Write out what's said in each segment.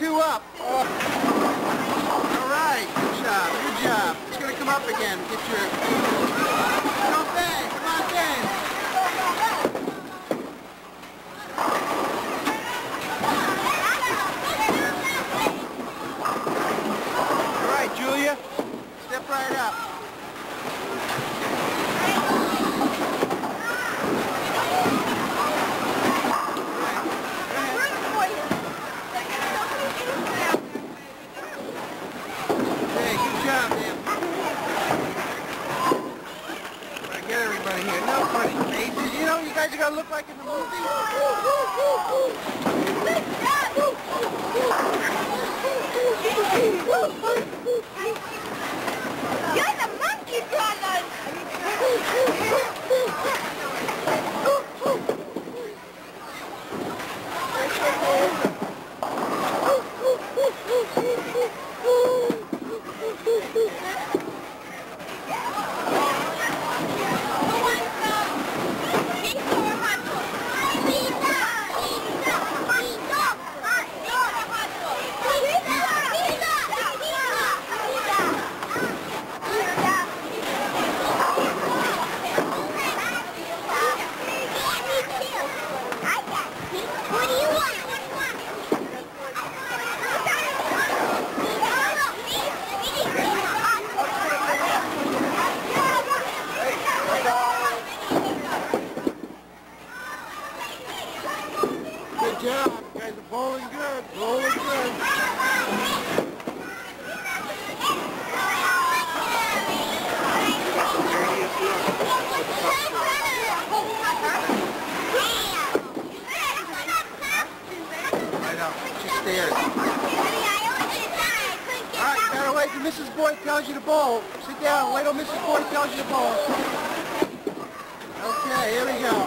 2 up. All right, good job, good job. It's going to come up again. Get your... Don't bang, come on, bang. All right, Julia, step right up. Everybody here. No funny faces. You know you guys are going to look like in the movie. You're the monkey brothers! Good job. You guys are bowling good. Bowling good. I know. She stares. All right, you gotta wait till Mrs. Boyd tells you to bowl. Sit down. Wait till Mrs. Boyd tells you to bowl. Okay, here we go.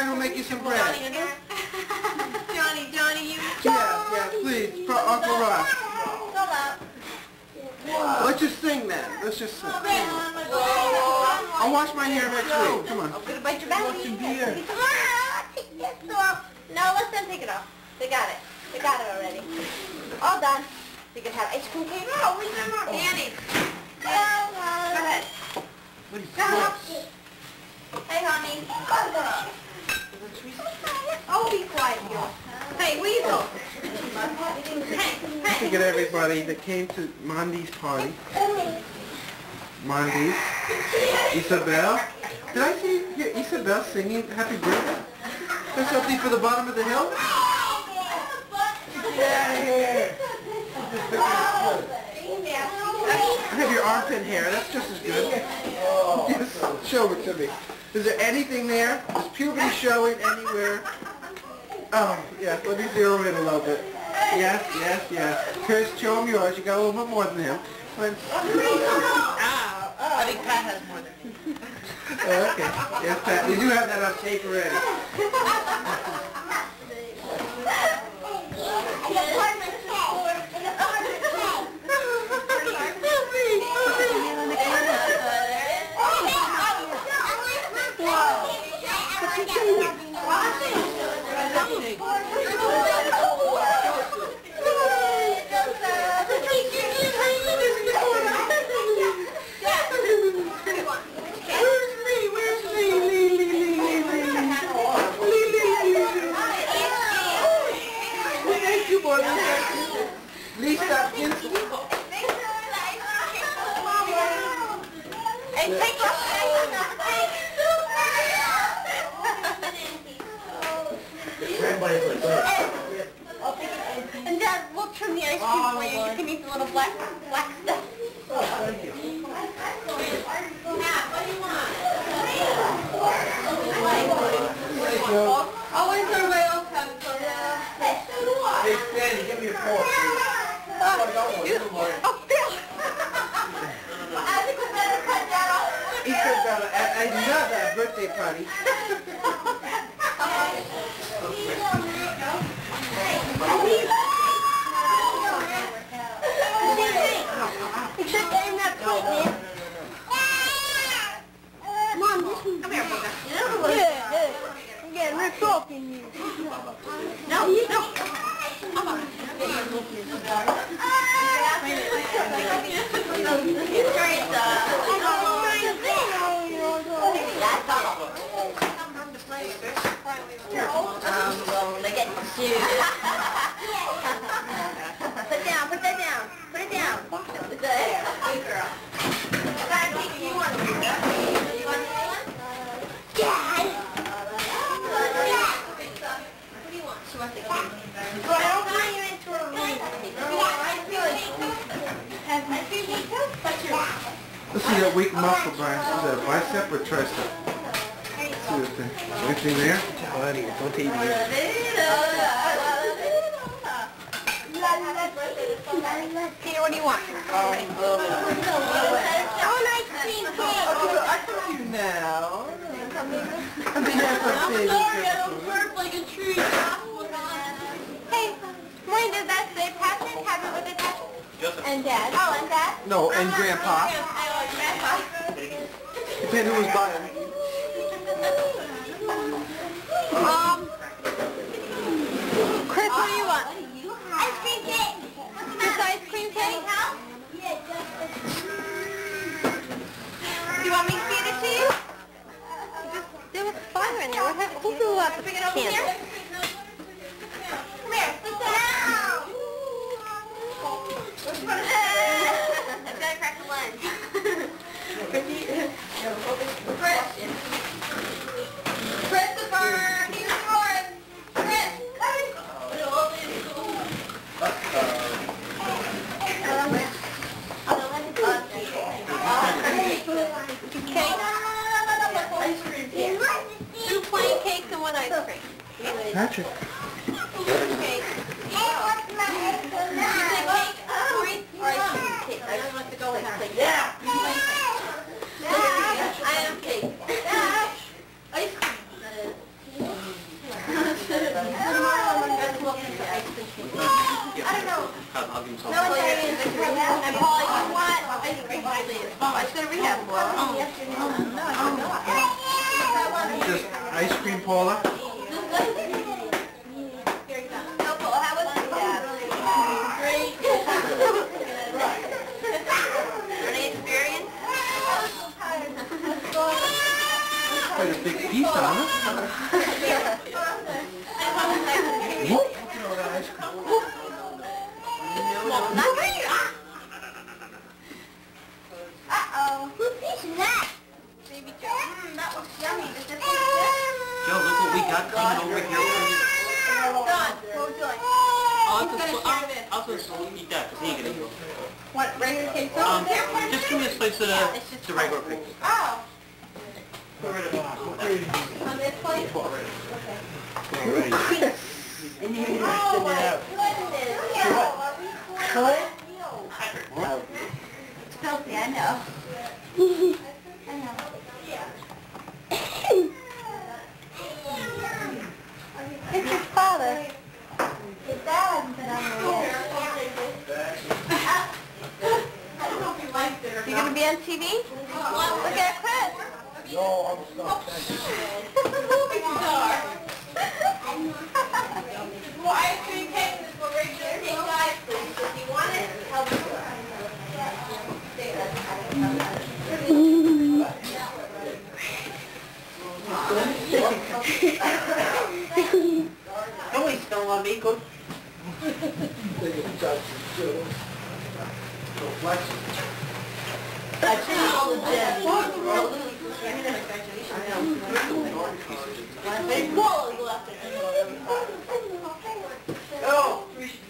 Karen will make you some bread. Johnny, you... Yeah, please, for Uncle Ross. Let's just sing then. Let's just sing. I'll wash my hair next week. Come on. I'm gonna bite your back. What's in beer? Take this off. No, let them take it off. They got it. They got it already. All done. You can have ice cream cake. No, leave them alone. Annie. Go ahead. What is Go ahead. Hey, honey. Oh, be quiet, you. Hey, Weasel. Hey. Look at everybody that came to Mondi's party. Mondi, Isabel. Did I hear Isabel singing Happy Birthday? There's something for the bottom of the hill? Yeah. I have your armpit hair. That's just as good. Yes, show it to me. Is there anything there? Is puberty showing anywhere? Oh, yes. Let me zero in a little bit. Yes. Chris, show him yours. You got a little bit more than him. I think Pat has more than me. Okay. Yes, Pat. You do have that on tape already. Lisa, and Dad, we'll trim the ice cream for you. You can eat the little black stuff. oh, thank you. Always are welcome. Hey, Sandy, give me a fork. Oh, Bill! I think we better cut that off. Isabella, at another birthday party. Except I'm not quite, man. Mom, this is... Come here, Booga. Yeah. I'm getting ripped off in you. No. Look at you. Put that down. Put it down. There. Good girl. You want to do that? You want to do one? Dad. What do you want? She wants the cake. Well, I don't want you into a room. Let's see that weak muscle, Brian. Is that a bicep or tricep? Let's see this thing. Anything there? Buddy, don't take me. Peter, what do you want? Oh, ice cream cake. I told you now. I'm sorry, I don't work like a tree. Hey, Maureen, does that say Patrick? Happy birthday, Patrick? And Dad. Oh, and Dad? No, and Grandpa. Grandpa. Depending who was buying. Chris, what do you want? Ice cream cake. Just ice cream cake? Do you want me to feed it to you? There was fire in there. Who blew up the can? Come here. Sit down. I've got to crack the lunch. Christopher, he's yours. Chris. Ice cream cake. Two plain cakes and one ice cream. Patrick. Cake. What's my ice cream? You say cake, Maureen, or ice cream cake? I just want to go with cake. Yeah. I am cake. Ice cream. I don't know. No one's saying and Paul, you want ice cream, please. Oh, I should have rehab for it. No, I should not. Just ice cream, Paula? No, Paul, how was rehab? Great. Any experience? Quite a big piece, huh? Whoop. Uh-oh. Whose piece is that? Baby Joe. That looks yummy. Does this taste Joe, look what we got coming over here for you. Don, what would you like? I'll just eat that, because he ain't gonna go. What, regular queso? Just give me a slice of the regular pickle. Oh. Get rid of it. On this plate? Alright. Oh my goodness. It's filthy, I know. I know. It's your father. His dad hasn't been on there yet. You gonna be on TV? Look at Chris. No, I'm stuck. Movie star. Well, ice cream cake is for regular cake guys, please. If you want it, help us. Nobody's still on me, go. I changed all the gems. Oh!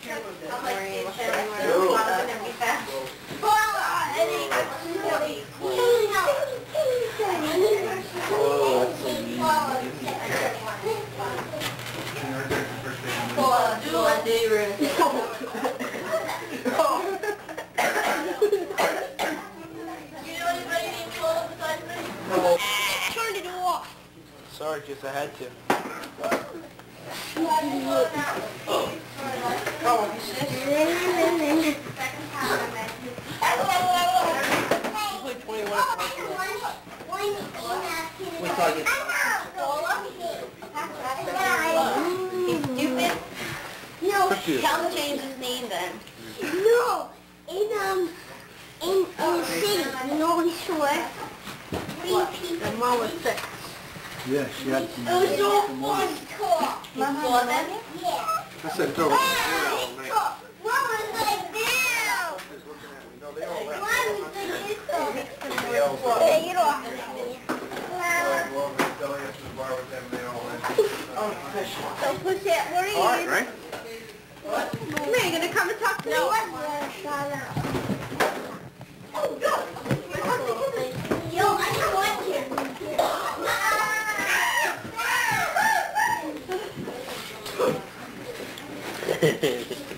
Turn it off. Sorry, just I had to. Wait till I get He's stupid. No, Tell him to change his name then. no, in the city, you know we saw it. And Mom was sick. Yeah, she had some. It was so fun to talk. Mom saw them? Yeah. I said throw it all night. What was like this? No, they all left. What was like this? They all left. Hey, you don't have to. Well, I'm going to go into the bar with them, they all went. So push it. What are you? All right, right? Come here, you gonna come and talk to me? Yo, I don't want you.